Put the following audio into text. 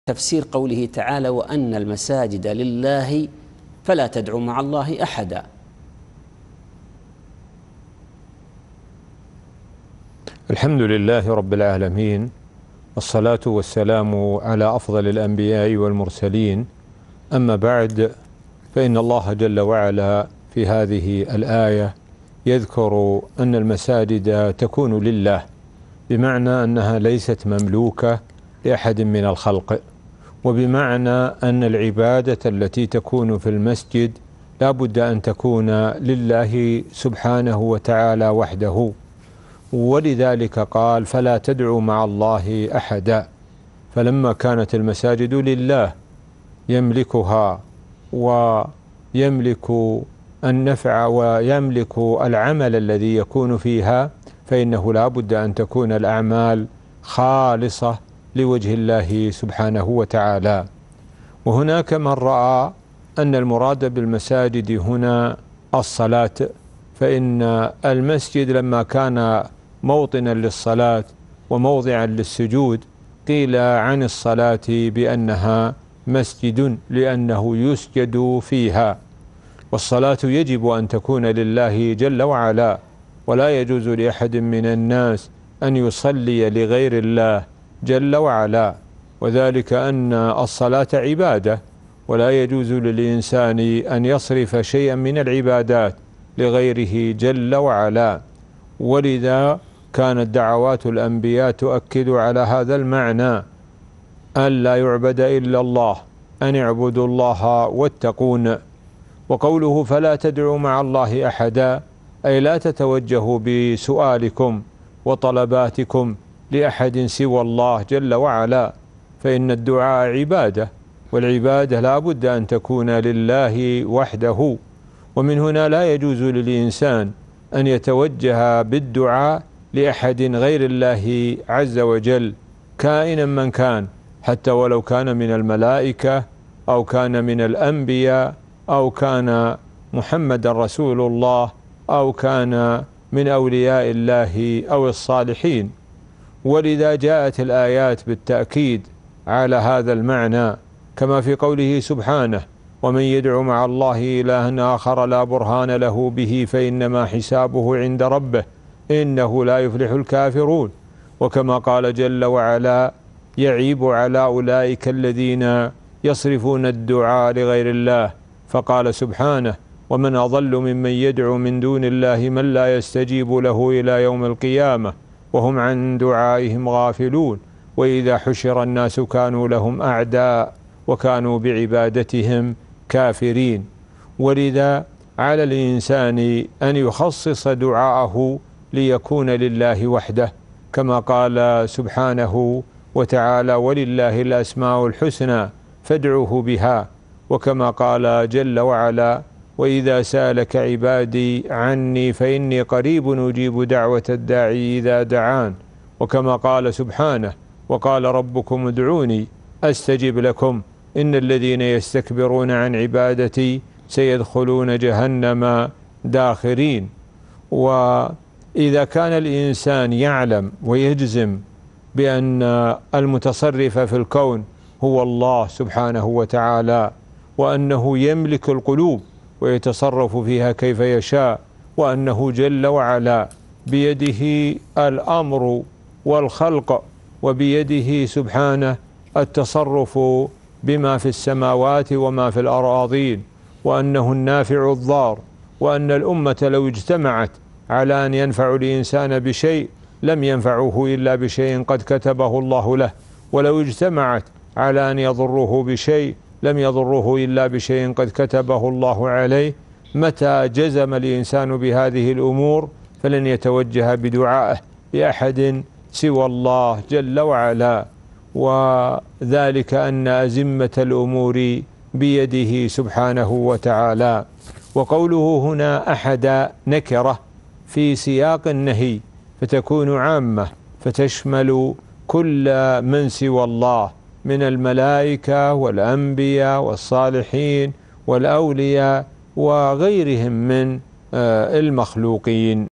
تفسير قوله تعالى: وأن المساجد لله فلا تدعوا مع الله أحدا. الحمد لله رب العالمين، والصلاة والسلام على أفضل الأنبياء والمرسلين. أما بعد، فإن الله جل وعلا في هذه الآية يذكر أن المساجد تكون لله، بمعنى أنها ليست مملوكة لأحد من الخلق، وبمعنى أن العبادة التي تكون في المسجد لا بد أن تكون لله سبحانه وتعالى وحده. ولذلك قال: فلا تدعوا مع الله أحدا. فلما كانت المساجد لله يملكها ويملك النفع ويملك العمل الذي يكون فيها، فإنه لا بد أن تكون الأعمال خالصة لوجه الله سبحانه وتعالى. وهناك من رأى أن المراد بالمساجد هنا الصلاة، فإن المسجد لما كان موطنا للصلاة وموضعا للسجود قيل عن الصلاة بأنها مسجد لأنه يسجد فيها. والصلاة يجب أن تكون لله جل وعلا، ولا يجوز لأحد من الناس أن يصلي لغير الله جل وعلا، وذلك أن الصلاة عبادة، ولا يجوز للإنسان أن يصرف شيئا من العبادات لغيره جل وعلا. ولذا كانت دعوات الأنبياء تؤكد على هذا المعنى: أن لا يعبد إلا الله، أن اعبدوا الله واتقون. وقوله: فلا تدعوا مع الله أحدا، أي لا تتوجهوا بسؤالكم وطلباتكم لأحد سوى الله جل وعلا، فإن الدعاء عبادة، والعبادة لا بد أن تكون لله وحده. ومن هنا لا يجوز للإنسان أن يتوجه بالدعاء لأحد غير الله عز وجل، كائنا من كان، حتى ولو كان من الملائكة أو كان من الأنبياء أو كان محمد رسول الله أو كان من أولياء الله أو الصالحين. ولذا جاءت الآيات بالتأكيد على هذا المعنى، كما في قوله سبحانه: ومن يدع مع الله إلها آخر لا برهان له به فإنما حسابه عند ربه إنه لا يفلح الكافرون. وكما قال جل وعلا: يعيب على أولئك الذين يصرفون الدعاء لغير الله، فقال سبحانه: ومن أضل ممن يدعو من دون الله من لا يستجيب له إلى يوم القيامة وهم عن دعائهم غافلون وإذا حشر الناس كانوا لهم أعداء وكانوا بعبادتهم كافرين. ولذا على الإنسان أن يخصص دعاءه ليكون لله وحده، كما قال سبحانه وتعالى: ولله الأسماء الحسنى فادعوه بها. وكما قال جل وعلا: وإذا سألك عبادي عني فإني قريب أجيب دعوة الداعي إذا دعان. وكما قال سبحانه: وقال ربكم ادعوني أستجب لكم إن الذين يستكبرون عن عبادتي سيدخلون جهنم داخرين. وإذا كان الإنسان يعلم ويجزم بأن المتصرف في الكون هو الله سبحانه وتعالى، وأنه يملك القلوب ويتصرف فيها كيف يشاء، وأنه جل وعلا بيده الأمر والخلق، وبيده سبحانه التصرف بما في السماوات وما في الأراضين، وأنه النافع الضار، وأن الأمة لو اجتمعت على أن ينفعوا الإنسان بشيء لم ينفعوه إلا بشيء قد كتبه الله له، ولو اجتمعت على أن يضروه بشيء لم يضروه إلا بشيء قد كتبه الله عليه. متى جزم الإنسان بهذه الأمور فلن يتوجه بدعائه لأحد سوى الله جل وعلا، وذلك أن أزمة الأمور بيده سبحانه وتعالى. وقوله هنا أحد نكرة في سياق النهي، فتكون عامة فتشمل كل من سوى الله من الملائكة والأنبياء والصالحين والأولياء وغيرهم من المخلوقين.